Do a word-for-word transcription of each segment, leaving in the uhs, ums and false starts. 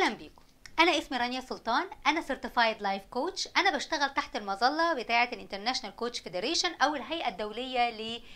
اهلا بيكم. انا اسمي رانيا سلطان، انا سيرتيفايد لايف كوتش. انا بشتغل تحت المظله بتاعه الانترناشونال كوتش فيدريشن او الهيئه الدوليه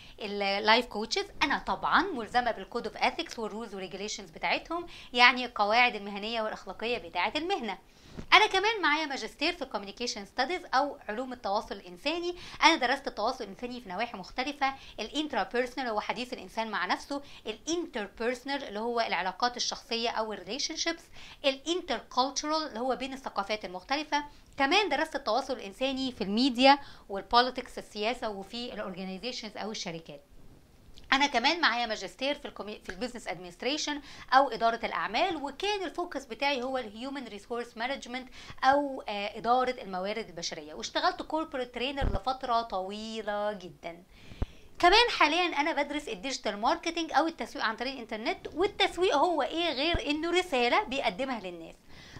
لللايف كوتشز. انا طبعا ملزمه بالكود اوف اثكس والرولز والريجوليشنز بتاعتهم، يعني القواعد المهنيه والاخلاقيه بتاعه المهنه. انا كمان معايا ماجستير في الكوميونيكيشن ستاديز او علوم التواصل الانساني. انا درست التواصل الانساني في نواحي مختلفه، الانترا بيرسونال هو حديث الانسان مع نفسه، الانتر بيرسونال اللي هو العلاقات الشخصيه او الريليشن شيبس، الانتر كولتشرال اللي هو بين الثقافات المختلفه. كمان درست التواصل الانساني في الميديا والبوليتكس السياسه وفي الاورجانيزيشنز او الشركات. انا كمان معايا ماجستير في الكومي... في البيزنس ادمنستريشن او اداره الاعمال، وكان الفوكس بتاعي هو الهيومن ريسورس مانجمنت او آه اداره الموارد البشريه، واشتغلت كوربوريت ترينر لفتره طويله جدا. كمان حاليا انا بدرس الديجيتال ماركتنج او التسويق عن طريق الانترنت، والتسويق هو ايه غير انه رساله بيقدمها للناس.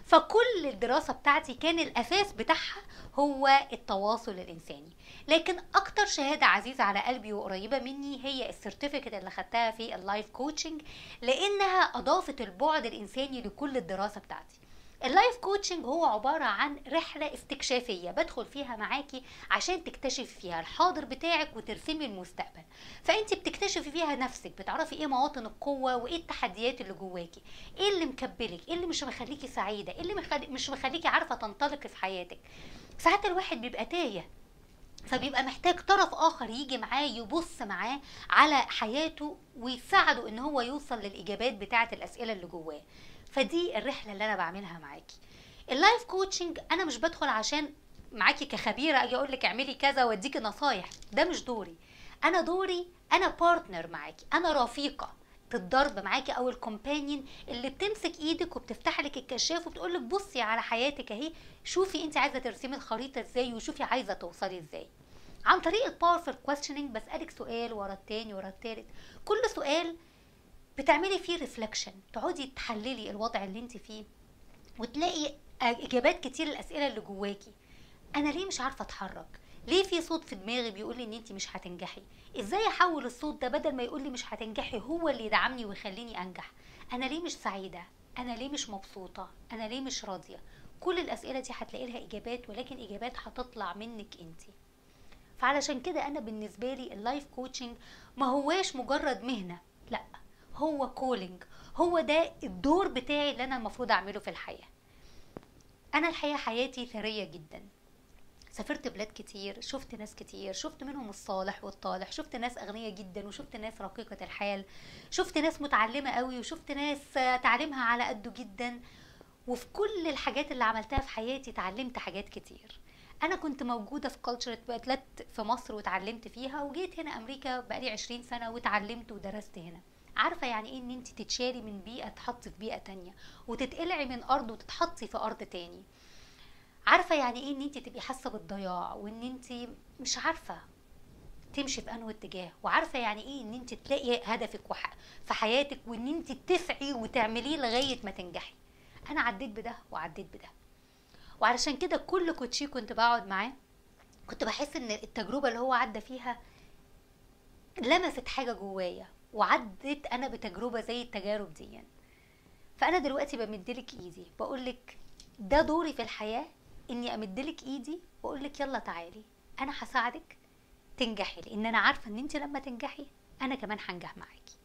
فكل الدراسة بتاعتي كان الأساس بتاعها هو التواصل الإنساني. لكن أكتر شهادة عزيزة على قلبي وقريبة مني هي السيرتيفيكت اللي خدتها في اللايف كوتشنج، لأنها أضافت البعد الإنساني لكل الدراسة بتاعتي. اللايف كوتشنج هو عبارة عن رحلة استكشافية بدخل فيها معاكي عشان تكتشفي فيها الحاضر بتاعك وترسمي المستقبل. فانت بتكتشفي فيها نفسك، بتعرفي ايه مواطن القوة وايه التحديات اللي جواكي، ايه اللي مكبلك، ايه اللي مش مخليكي سعيدة، ايه اللي مخلي مش مخليكي عارفة تنطلقي في حياتك. ساعات الواحد بيبقى تايه، فبيبقى محتاج طرف اخر يجي معاه يبص معاه على حياته ويساعده ان هو يوصل للاجابات بتاعة الاسئلة اللي جواه. فدي الرحله اللي انا بعملها معاكي. اللايف كوتشنج انا مش بدخل عشان معاكي كخبيره اجي اقول لك اعملي كذا واديكي نصايح، ده مش دوري. انا دوري انا بارتنر معاكي، انا رفيقه تتضرب معاكي او الكومبانيون اللي بتمسك ايدك وبتفتح لك الكشاف وبتقول لك بصي على حياتك اهي، شوفي انت عايزه ترسمي الخريطه ازاي وشوفي عايزه توصلي ازاي. عن طريق الباورفul كويستشننج بسالك سؤال ورا التاني ورا التالت، كل سؤال بتعملي فيه ريفلكشن، تقعدي تحللي الوضع اللي انت فيه وتلاقي اجابات كتير الاسئله اللي جواكي. انا ليه مش عارفه اتحرك؟ ليه في صوت في دماغي بيقول لي ان انت مش هتنجحي؟ ازاي احول الصوت ده بدل ما يقول لي مش هتنجحي هو اللي يدعمني ويخليني انجح؟ انا ليه مش سعيده؟ انا ليه مش مبسوطه؟ انا ليه مش راضيه؟ كل الاسئله دي هتلاقي لها اجابات، ولكن اجابات هتطلع منك انت. فعلشان كده انا بالنسبه لي اللايف كوتشنج ما هواش مجرد مهنه، لا، هو كولينج، هو ده الدور بتاعي اللي انا المفروض اعمله في الحياة. انا الحقيقة حياتي ثرية جدا، سافرت بلاد كتير، شفت ناس كتير، شفت منهم الصالح والطالح، شفت ناس اغنياء جدا وشفت ناس رقيقة الحال، شفت ناس متعلمة قوي وشفت ناس تعليمها على قده جدا. وفي كل الحاجات اللي عملتها في حياتي تعلمت حاجات كتير. انا كنت موجودة في كالتشر اتولدت في مصر وتعلمت فيها، وجيت هنا امريكا بقالي عشرين سنة وتعلمت ودرست هنا. عارفة يعني ايه ان انت تتشالي من بيئة تحطي في بيئة تانية، وتتقلعي من ارض وتتحطي في ارض تاني. عارفة يعني ايه ان انت تبقي حاسة بالضياع وان انت مش عارفة تمشي في انه اتجاه، وعارفة يعني ايه ان انت تلاقي هدفك وح... في حياتك وان انت تسعي وتعمليه لغاية ما تنجحي. انا عديت بده وعديت بده، وعلشان كده كل كوتشي كنت بقعد معاه كنت بحس ان التجربة اللي هو عدى فيها لمست حاجة جوايا، وعدت انا بتجربه زي التجارب دي يعني. فانا دلوقتي بمدلك ايدي بقولك ده دوري في الحياه، اني امدلك ايدي واقولك يلا تعالي انا هساعدك تنجحي، لان انا عارفه ان انت لما تنجحي انا كمان هنجح معاكي.